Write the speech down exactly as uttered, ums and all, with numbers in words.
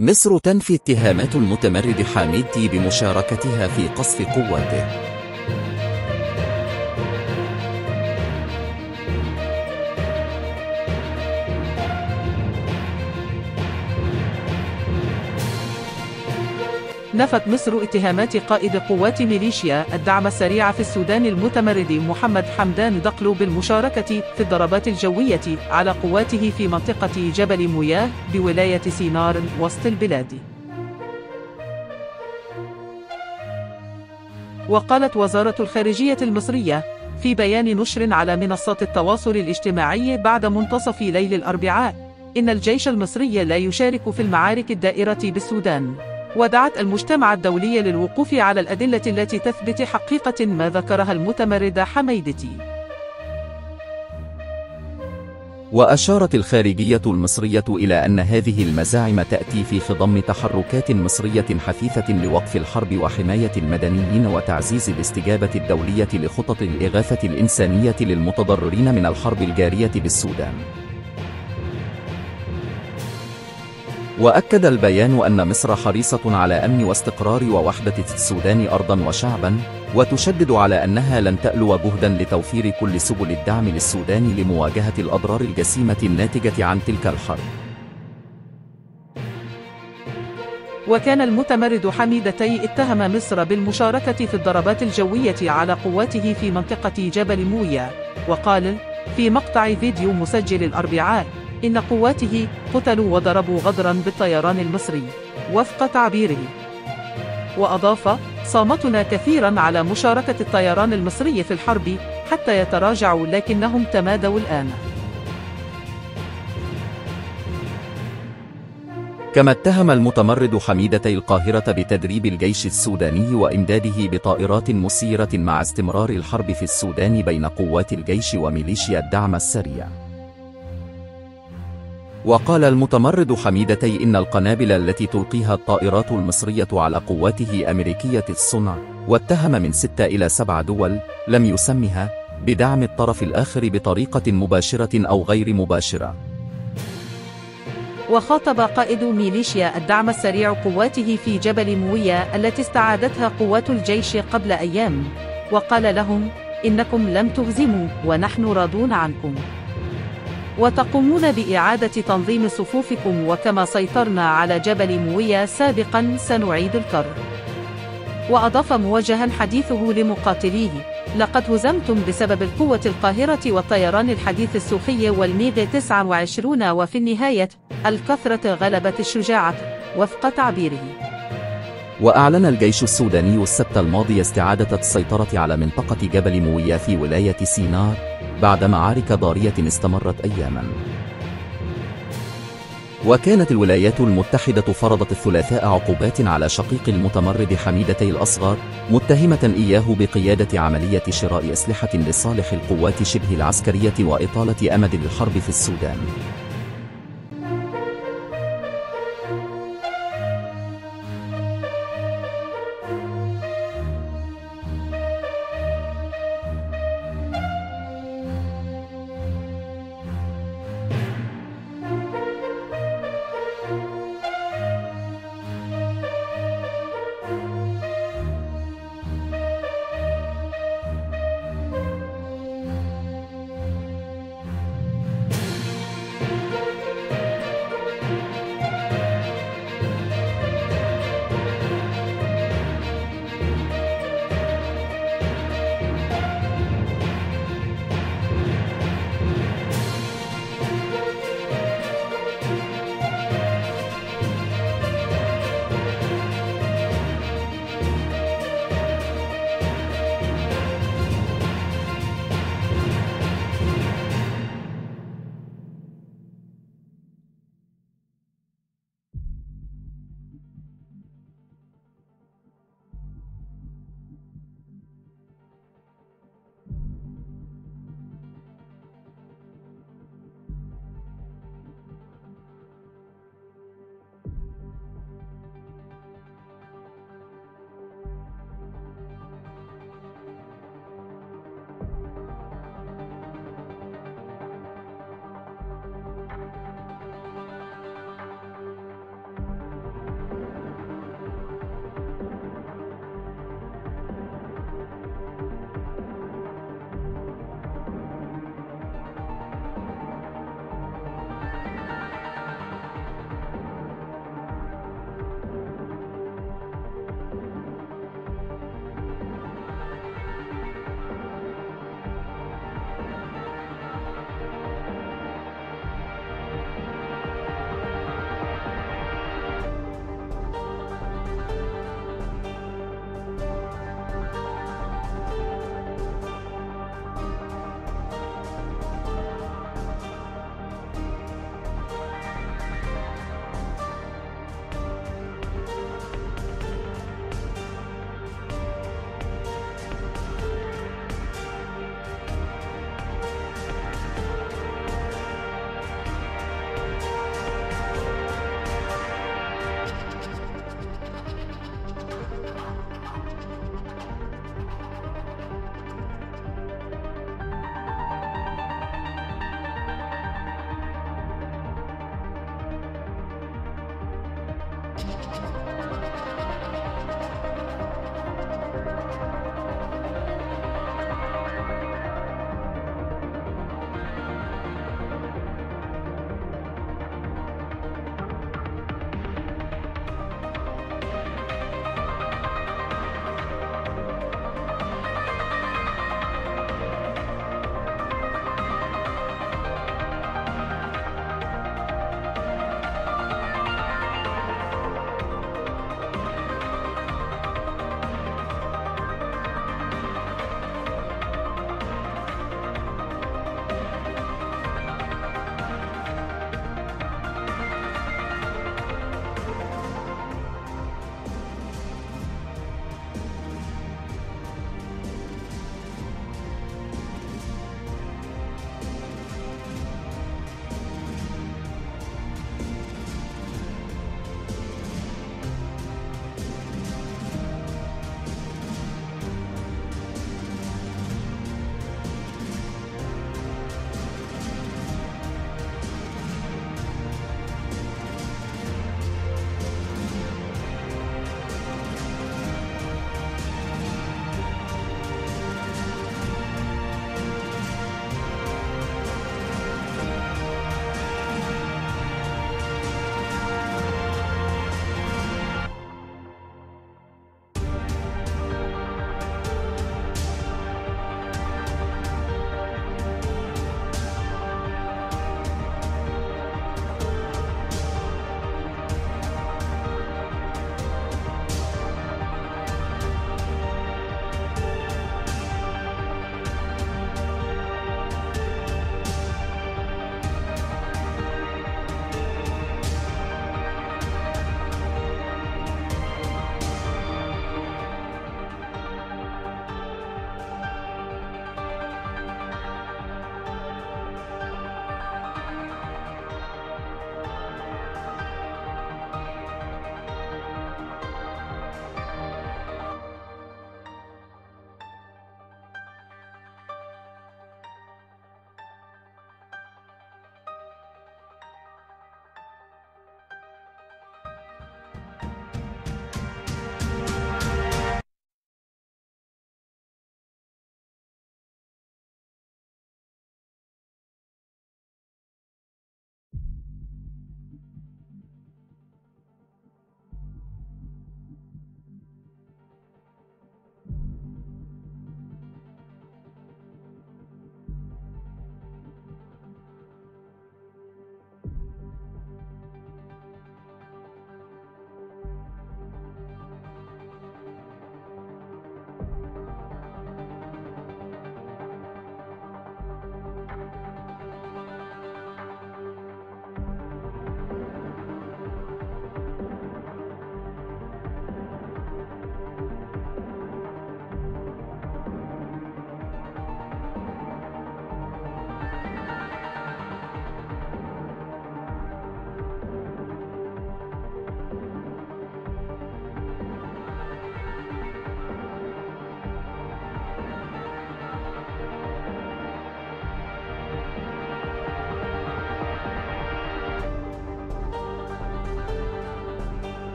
مصر تنفي اتهامات المتمرد حميدتي بمشاركتها في قصف قواته. نفت مصر اتهامات قائد قوات ميليشيا الدعم السريع في السودان المتمرد محمد حمدان دقلو بالمشاركة في الضربات الجوية على قواته في منطقة جبل موياه بولاية سينار وسط البلاد. وقالت وزارة الخارجية المصرية في بيان نشر على منصات التواصل الاجتماعي بعد منتصف ليل الأربعاء إن الجيش المصري لا يشارك في المعارك الدائرة بالسودان، ودعت المجتمع الدولي للوقوف على الأدلة التي تثبت حقيقة ما ذكرها المتمرد حميدتي. وأشارت الخارجية المصرية إلى أن هذه المزاعم تأتي في خضم تحركات مصرية حثيثة لوقف الحرب وحماية المدنيين وتعزيز الاستجابة الدولية لخطط الإغاثة الإنسانية للمتضررين من الحرب الجارية بالسودان. وأكد البيان أن مصر حريصة على أمن واستقرار ووحدة السودان أرضا وشعبا، وتشدد على أنها لن تألو جهدا لتوفير كل سبل الدعم للسودان لمواجهة الأضرار الجسيمة الناتجة عن تلك الحرب. وكان المتمرد حميدتي اتهم مصر بالمشاركة في الضربات الجوية على قواته في منطقة جبل موياه، وقال في مقطع فيديو مسجل الأربعاء إن قواته قتلوا وضربوا غدرا بالطيران المصري وفق تعبيره. وأضاف صامتنا كثيرا على مشاركة الطيران المصري في الحرب حتى يتراجعوا لكنهم تمادوا الآن. كما اتهم المتمرد حميدتي القاهرة بتدريب الجيش السوداني وإمداده بطائرات مسيرة مع استمرار الحرب في السودان بين قوات الجيش وميليشيا الدعم السريع. وقال المتمرد حميدتي إن القنابل التي تلقيها الطائرات المصرية على قواته أمريكية الصنع، واتهم من ستة إلى سبع دول لم يسمها بدعم الطرف الآخر بطريقة مباشرة أو غير مباشرة. وخاطب قائد ميليشيا الدعم السريع قواته في جبل موياه التي استعادتها قوات الجيش قبل أيام، وقال لهم إنكم لم تهزموا ونحن راضون عنكم، وتقومون بإعادة تنظيم صفوفكم، وكما سيطرنا على جبل موياه سابقا سنعيد الكرر. وأضاف موجها حديثه لمقاتليه لقد هزمتم بسبب القوة القاهرة والطيران الحديث السوخي والميغ تسعة وعشرين، وفي النهاية الكثرة غلبت الشجاعة وفق تعبيره. وأعلن الجيش السوداني السبت الماضي استعادة السيطرة على منطقة جبل موياه في ولاية سينار بعد معارك ضارية استمرت أياما. وكانت الولايات المتحدة فرضت الثلاثاء عقوبات على شقيق المتمرد حميدتي الأصغر، متهمة إياه بقيادة عملية شراء أسلحة لصالح القوات شبه العسكرية وإطالة أمد الحرب في السودان.